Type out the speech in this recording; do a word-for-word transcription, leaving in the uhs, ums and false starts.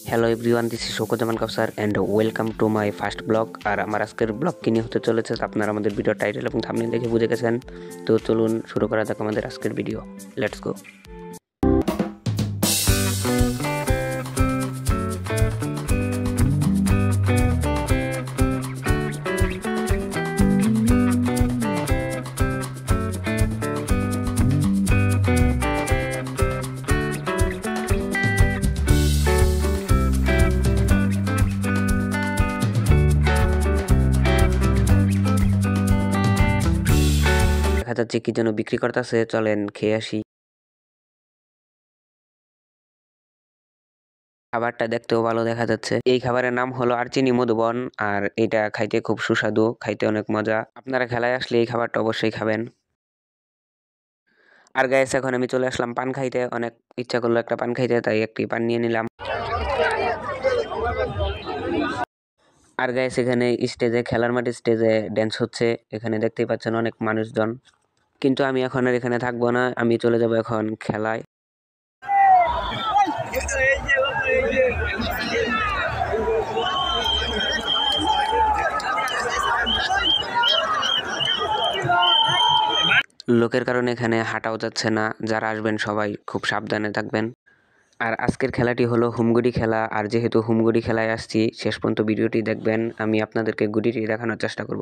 Hello everyone, this is Shawkat Zaman Kawsar and welcome to my first blog. আর আমার আজকের blog কি নিয়ে হতে চলেছে আপনারা আমাদের ভিডিও টাইটেল এবং থাম্বনেল দেখে বুঝে গেছেন। তো চলুন শুরু করা যাক আমাদের আজকের ভিডিও। Let's go. দেখা যাচ্ছে কি যেন বিক্রি করতেছে, চলেন খেয়ে আসি। খাবারটা দেখতেও ভালো দেখা যাচ্ছে। এই খাবারের নাম হলো আরচিনি মধুবন, আর এটা খাইতে খুব সুস্বাদু, খাইতে অনেক মজা। আপনারা খেলায় আসলে এই খাবারটা অবশ্যই খাবেন। আর গাইস, এখন আমি চলে আসলাম পান খাইতে। অনেক ইচ্ছা করলো একটা পান খাইতে, তাই একটি পান নিয়ে নিলাম। আর গাইস, এখানে স্টেজে, খেলার মাঠে স্টেজে ড্যান্স হচ্ছে। এখানে দেখতেই পাচ্ছেন অনেক মানুষজন। কিন্তু আমি এখন আর এখানে থাকবো না, আমি চলে যাব এখন খেলায়। লোকের কারণে এখানে হাঁটাও যাচ্ছে না। যারা আসবেন সবাই খুব সাবধানে থাকবেন। আর আজকের খেলাটি হলো হুমগুড়ি খেলা। আর যেহেতু হুমগুড়ি খেলায় আসছি, শেষ পর্যন্ত ভিডিওটি দেখবেন। আমি আপনাদেরকে গুড়িটি দেখানোর চেষ্টা করব।